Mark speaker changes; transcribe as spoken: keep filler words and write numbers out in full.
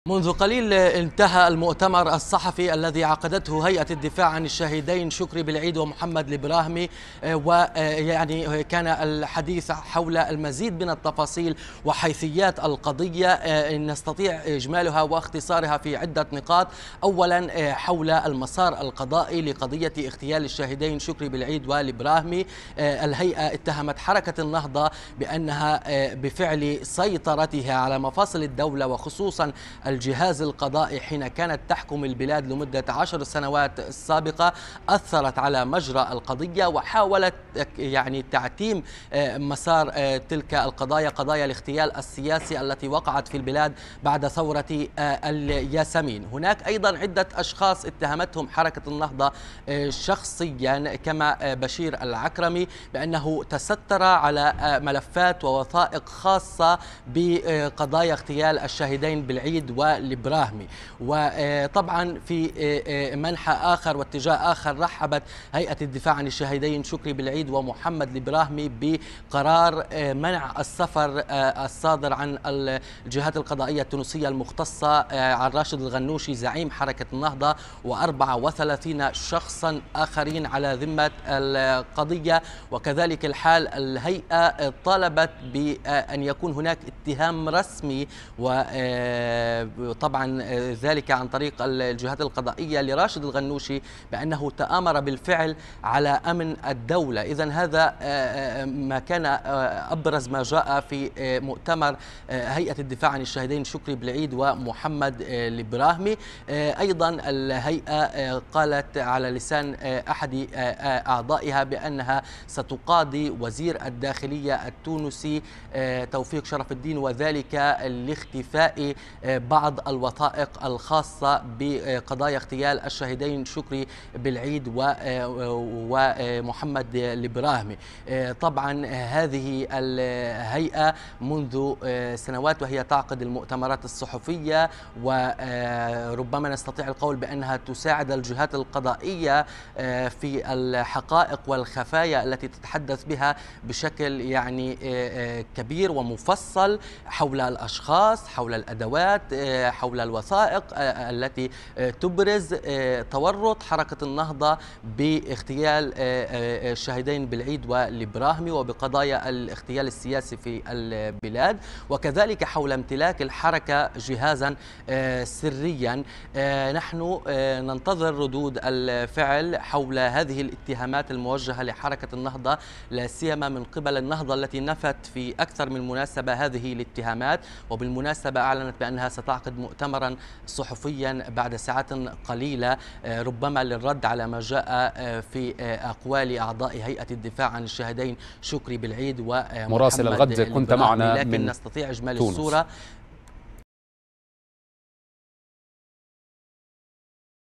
Speaker 1: منذ قليل انتهى المؤتمر الصحفي الذي عقدته هيئة الدفاع عن الشهيدين شكري بالعيد ومحمد البراهمي، ويعني كان الحديث حول المزيد من التفاصيل وحيثيات القضية نستطيع إجمالها واختصارها في عدة نقاط. أولا حول المسار القضائي لقضية اغتيال الشهيدين شكري بالعيد والبراهمي. الهيئة اتهمت حركة النهضة بأنها بفعل سيطرتها على مفاصل الدولة وخصوصا الجهاز القضائي حين كانت تحكم البلاد لمدة عشر سنوات السابقة أثرت على مجرى القضية وحاولت يعني تعتيم مسار تلك القضايا، قضايا الاغتيال السياسي التي وقعت في البلاد بعد ثورة الياسمين. هناك أيضا عدة أشخاص اتهمتهم حركة النهضة شخصيا كما بشير العكرمي بأنه تستر على ملفات ووثائق خاصة بقضايا اغتيال الشهيدين بالعيد والبراهمي. وطبعا في منحى آخر واتجاه آخر رحبت هيئة الدفاع عن الشهيدين شكري بالعيد ومحمد البراهمي بقرار منع السفر الصادر عن الجهات القضائية التونسية المختصة عن راشد الغنوشي زعيم حركة النهضة وأربعة وثلاثين شخصا آخرين على ذمة القضية. وكذلك الحال الهيئة طالبت بأن يكون هناك اتهام رسمي وطبعا ذلك عن طريق الجهات القضائية لراشد الغنوشي بأنه تآمر بالفعل على أمن الدولة. إذن هذا ما كان أبرز ما جاء في مؤتمر هيئة الدفاع عن الشهيدين شكري بالعيد ومحمد البراهمي. أيضا الهيئة قالت على لسان أحد أعضائها بأنها ستقاضي وزير الداخلية التونسي توفيق شرف الدين، وذلك لاختفاء بعض الوثائق الخاصة بقضايا اغتيال الشهيدين شكري بالعيد ومحمد البراهمي. طبعا هذه الهيئة منذ سنوات وهي تعقد المؤتمرات الصحفية، وربما نستطيع القول بأنها تساعد الجهات القضائية في الحقائق والخفايا التي تتحدث بها بشكل يعني كبير ومفصل حول الأشخاص، حول الأدوات، حول الوثائق التي تبرز تورط حركة النهضة باغتيال الشهيدين بالعيد والبراهمي وبقضايا الاغتيال السياسي في البلاد، وكذلك حول امتلاك الحركة جهازا سريا. نحن ننتظر ردود الفعل حول هذه الاتهامات الموجهة لحركة النهضة، لا سيما من قبل النهضة التي نفت في أكثر من مناسبة هذه الاتهامات. وبالمناسبة أعلنت بأنها ستعقد مؤتمرا صحفيا بعد ساعات قليلة ربما للرد على ما جاء في أقوال أعضاء هيئة الدفاع عن الشهيدين شكري بالعيد ومحمد
Speaker 2: مراسل الغد كنت معنا
Speaker 1: لكن
Speaker 2: من
Speaker 1: نستطيع إجمال
Speaker 2: تونس.
Speaker 1: الصورة.